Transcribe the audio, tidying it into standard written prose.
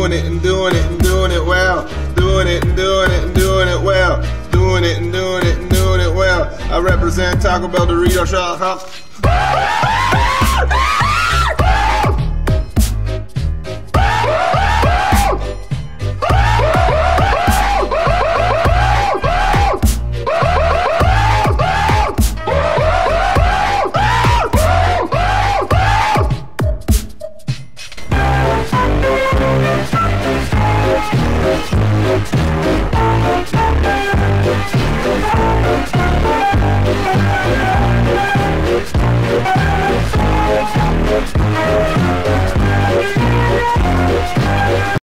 doing it and doing it and doing it well. Doing it and doing it and doing it well. Doing it and doing it and doing it well. I represent Taco Bell, Doritos,